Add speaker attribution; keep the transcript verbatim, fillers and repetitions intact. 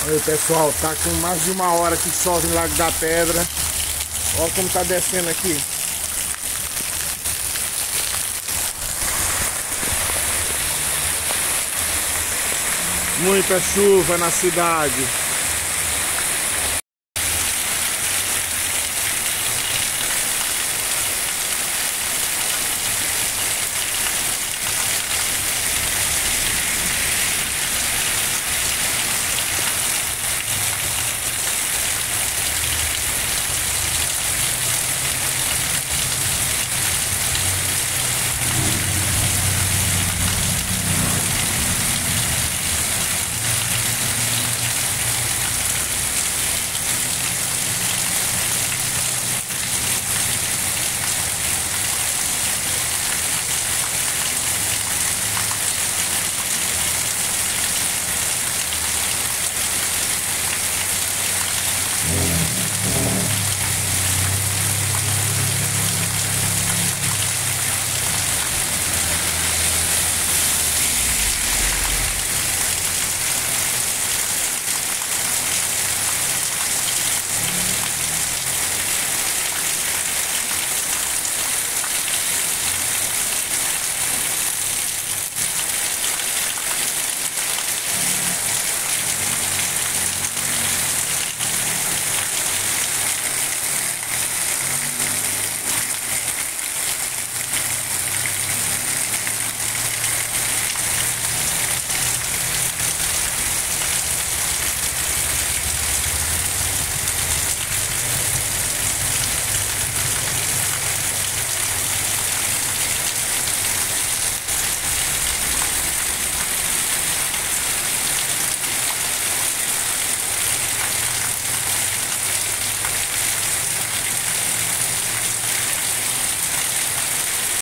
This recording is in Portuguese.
Speaker 1: Aí pessoal, tá com mais de uma hora que chove no Lago da Pedra. Olha como tá descendo aqui. Muita chuva na cidade.